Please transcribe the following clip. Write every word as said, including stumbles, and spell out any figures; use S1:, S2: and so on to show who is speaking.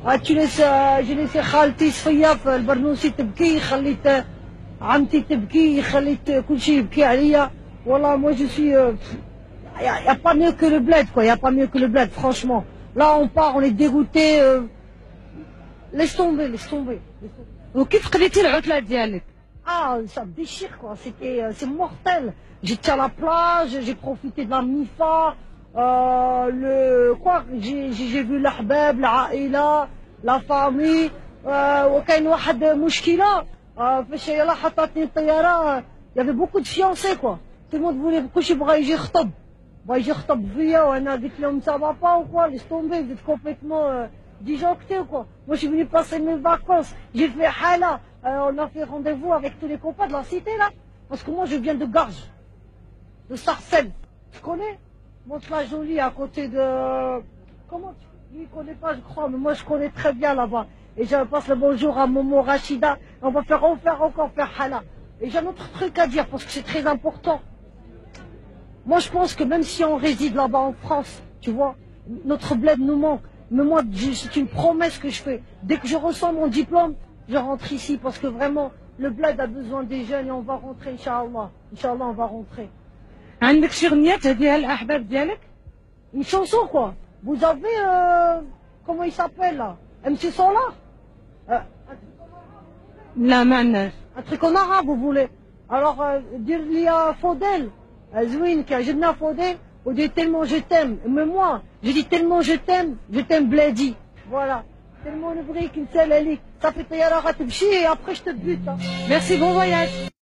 S1: تونس جلست خالتي صفية في البرنوسي تبكي، خليت عمتي تبكي، خليت كل شيء يبكي عليا. والله moi je suis euh, y a, y a pas mieux que le bled quoi, y a pas mieux que le bled franchement. Là on part, on est dégoûté. Euh, laisse tomber, laisse tomber.
S2: وكيف قضيتي العطلة ديالك؟
S1: Ah, ça me déchire quoi, c'était, euh, c'est mortel. J'étais à la plage, j'ai profité de la MIFA, euh, le, quoi, j'ai, j'ai vu l'ahbab, العائلة, la famille, euh, وكاين واحد مشكلة, euh, فاش يلا حطتني الطيارة, il y avait beaucoup de fiancés quoi. Tout le monde voulait, كلشي بغا يجي يخطب, بغا يجي يخطب فيا, وانا قلت لهم ça va pas ou quoi, laisse tomber, vous êtes complètement euh, disjonctés quoi. Moi je suis venu passer mes vacances, j'ai fait hala. Euh, on a fait rendez-vous avec tous les copains de la cité là, parce que moi je viens de Garges, de Sarcelles. Tu connais? Mont-la-Jolie à côté de... Comment tu... Lui il connaît pas je crois, mais moi je connais très bien là-bas. Et je passe le bonjour à Momo Rachida. On va faire, on faire encore faire hala. Et j'ai un autre truc à dire parce que c'est très important. Moi je pense que même si on réside là-bas en France, tu vois, notre bled nous manque. Mais moi c'est une promesse que je fais. Dès que je reçois mon diplôme, je rentre ici parce que vraiment, le bled a besoin des jeunes et on va rentrer, Inch'Allah. Inch'Allah, on va rentrer.
S2: عندك شي أغنية تهديها للأحباب ديالك؟
S1: Une chanson, quoi. Vous avez, euh, comment il s'appelle, là? M C Solar? euh,
S2: لا ما عندناش.
S1: Un truc en arabe, vous voulez? Alors, euh, dire li à Faudel, Zwin, qui a Jedna Faudel, ou dire tellement je t'aime. Mais moi, je dis tellement je t'aime, je t'aime bledi. Voilà. Tellement نبغيك نسال عليك صافي الطياره غتمشي et après je te bute.
S2: Merci, bon voyage.